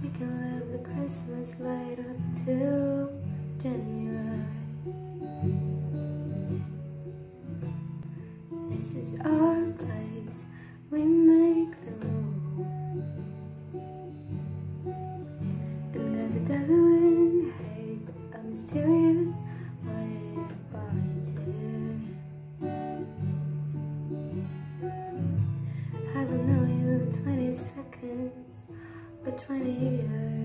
We can live the Christmas light up till January. This is our place, we make the rules. And there's a dazzling haze, a mysterious way by tear. I don't know you 20 seconds or 20 years.